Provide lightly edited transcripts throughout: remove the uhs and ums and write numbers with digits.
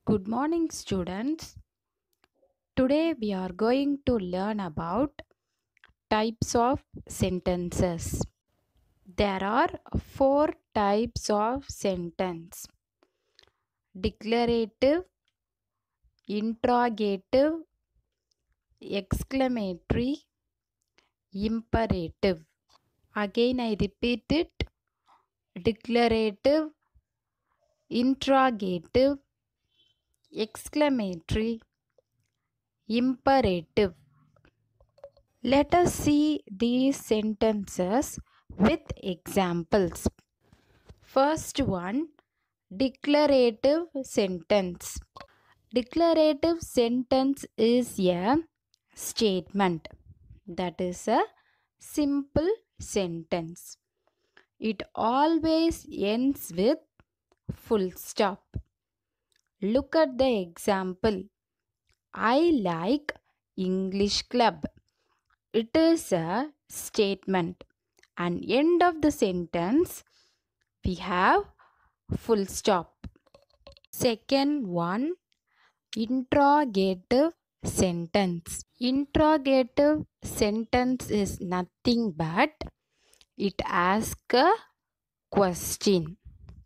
Good morning, students. Today we are going to learn about types of sentences. There are four types of sentence: declarative, interrogative, exclamatory, imperative. Again, I repeat it: declarative, interrogative, exclamatory, imperative. Let us see these sentences with examples. First one, declarative sentence. Declarative sentence is a statement, that is a simple sentence. It always ends with full stop. Look at the example. I like English club. It is a statement. And end of the sentence, we have full stop. Second one, interrogative sentence. Interrogative sentence is nothing but it asks a question.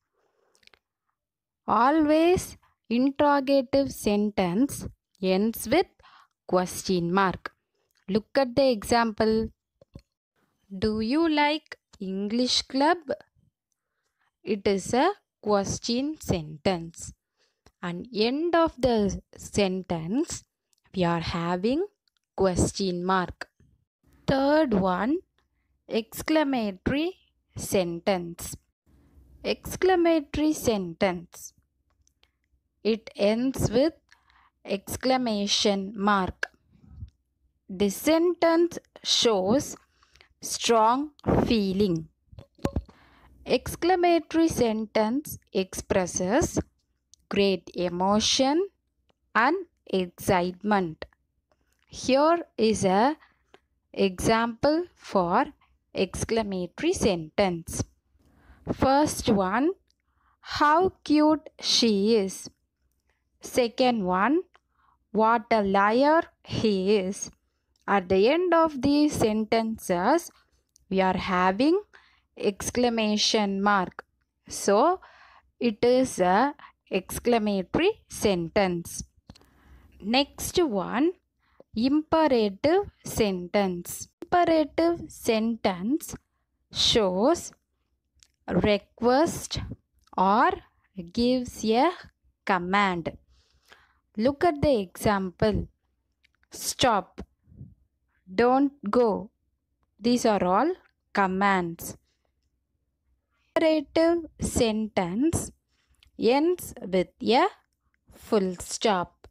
Always interrogative sentence ends with question mark. Look at the example. Do you like English club? It is a question sentence. And end of the sentence, we are having question mark. Third one, exclamatory sentence. Exclamatory sentence. It ends with exclamation mark. This sentence shows strong feeling. Exclamatory sentence expresses great emotion and excitement. Here is an example for exclamatory sentence. First one, how cute she is. Second one, what a liar he is. At the end of these sentences, we are having exclamation mark. So, it is a exclamatory sentence. Next one, imperative sentence. Imperative sentence shows request or gives a command. Look at the example. Stop. Don't go. These are all commands. Imperative sentence ends with a full stop.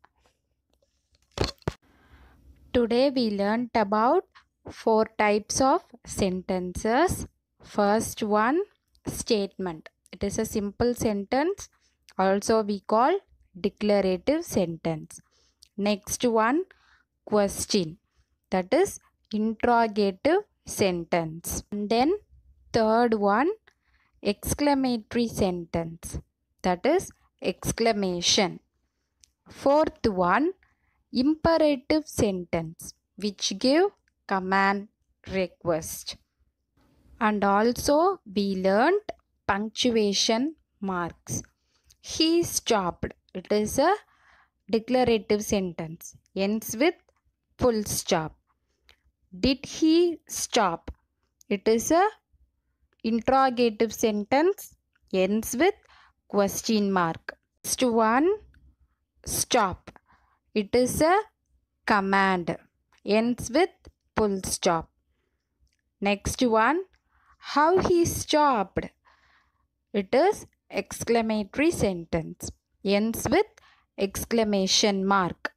Today we learnt about four types of sentences. First one, statement. It is a simple sentence. Also we call declarative sentence. Next one, question. That is interrogative sentence. And then third one, exclamatory sentence. That is exclamation. Fourth one, imperative sentence, which give command request. And also we learnt punctuation marks. He stopped. It is a declarative sentence. Ends with full stop. Did he stop? It is a interrogative sentence. Ends with question mark. Next one, stop. It is a command. Ends with full stop. Next one, how he stopped. It is exclamatory sentence. Ends with exclamation mark.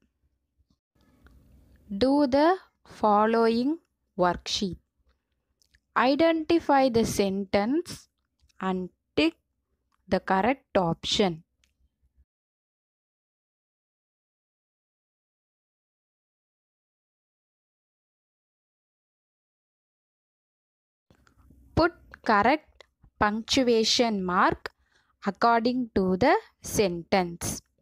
Do the following worksheet. Identify the sentence and tick the correct option. Put correct punctuation mark according to the sentence.